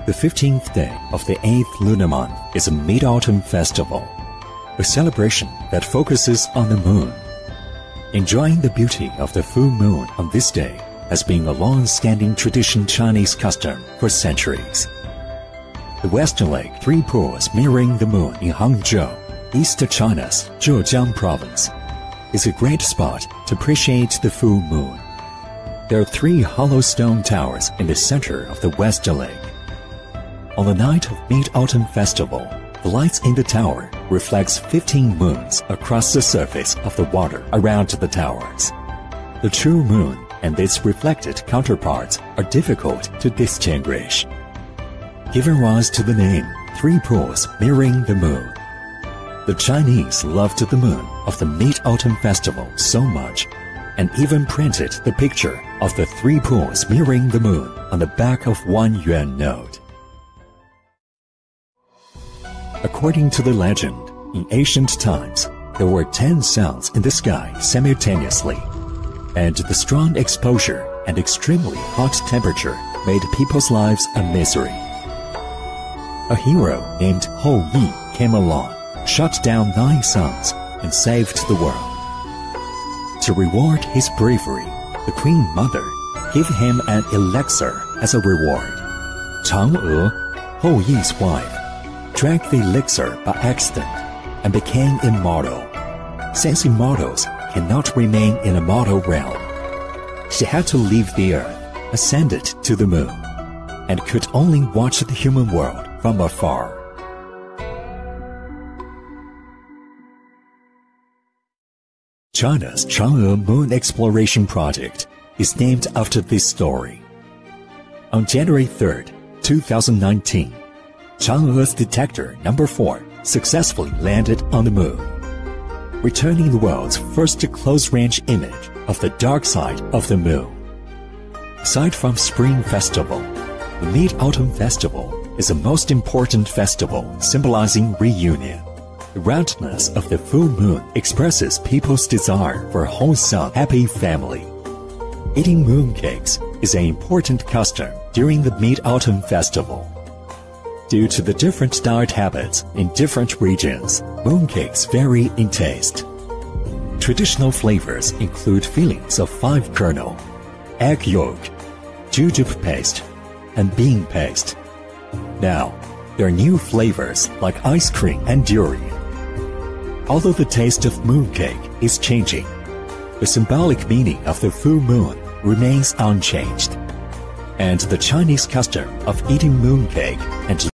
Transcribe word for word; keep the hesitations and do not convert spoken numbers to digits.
The fifteenth day of the eighth lunar month is a Mid-Autumn Festival, a celebration that focuses on the moon. Enjoying the beauty of the full moon on this day has been a long-standing tradition Chinese custom for centuries. The Western Lake Three Pools mirroring the moon in Hangzhou, East China's Zhejiang province, is a great spot to appreciate the full moon. There are three hollow stone towers in the center of the Western Lake. On the night of Mid-Autumn Festival, the lights in the tower reflects fifteen moons across the surface of the water around the towers. The true moon and its reflected counterparts are difficult to distinguish, giving rise to the name Three Pools mirroring the moon. The Chinese loved the moon of the Mid-Autumn Festival so much, and even printed the picture of the three pools mirroring the moon on the back of one yuan note. According to the legend, in ancient times, there were ten suns in the sky simultaneously, and the strong exposure and extremely hot temperature made people's lives a misery. A hero named Hou Yi came along, shot down nine suns, and saved the world. To reward his bravery, the Queen Mother gave him an elixir as a reward. Chang'e, Hou Yi's wife, drank the elixir by accident and became immortal. Since immortals cannot remain in a mortal realm, she had to leave the earth, ascended to the moon, and could only watch the human world from afar. China's Chang'e Moon Exploration Project is named after this story. On January third, two thousand nineteen, Chang'e's detector number four successfully landed on the moon, returning the world's first close-range image of the dark side of the moon. Aside from Spring Festival, the Mid-Autumn Festival is the most important festival symbolizing reunion. The roundness of the full moon expresses people's desire for a wholesome, happy family. Eating mooncakes is an important custom during the Mid-Autumn Festival. Due to the different diet habits in different regions, mooncakes vary in taste. Traditional flavors include fillings of five kernel, egg yolk, jujube paste, and bean paste. Now, there are new flavors like ice cream and durian. Although the taste of mooncake is changing, the symbolic meaning of the full moon remains unchanged, and the Chinese custom of eating mooncake and